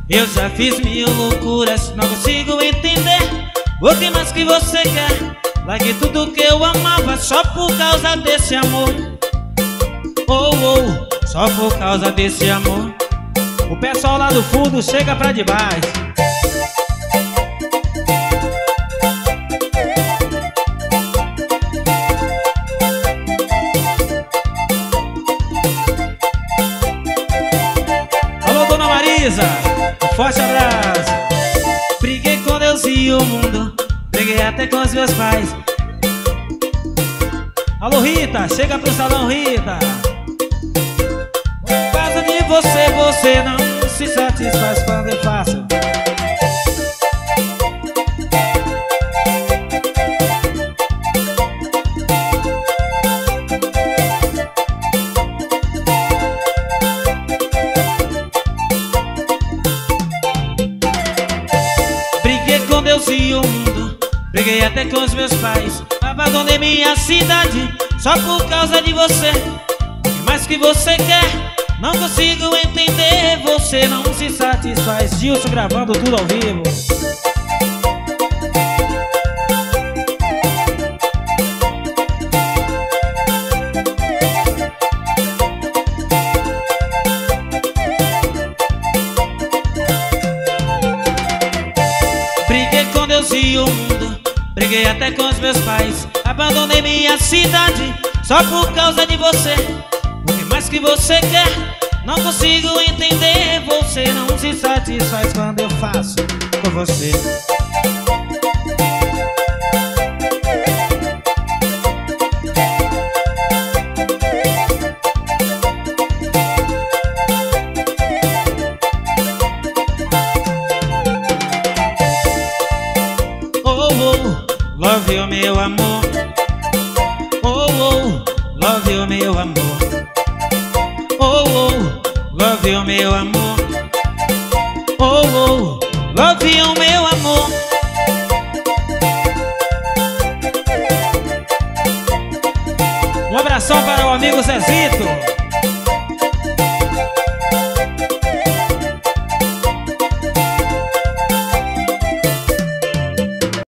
Eu já fiz mil loucuras, não consigo entender o que mais que você quer. Larguei tudo que eu amava só por causa desse amor. Oh, oh, só por causa desse amor. O pessoal lá do fundo chega pra debaixo. Alô, dona Marisa, um forte abraço. Briguei com Deus e o mundo, briguei até com os meus pais. Alô, Rita, chega pro salão, Rita. Por causa de você, você não se satisfaz quando eu faço. Briguei com Deus e o mundo, briguei até com os meus pais. Abandonei minha cidade só por causa de você. O que mais que você quer? Não consigo entender, você não se satisfaz. Gilson gravando tudo ao vivo. Briguei com Deus e o mundo, briguei até com os meus pais. Abandonei minha cidade só por causa de você. O que mais que você quer? Não consigo entender, você não se satisfaz quando eu faço com você. Oh, oh, love you, meu amor. Oh, oh, love you, meu amor. Oh, oh, love you, meu amor. Oh, oh, love you, meu amor. Um abração para o amigo Zezé.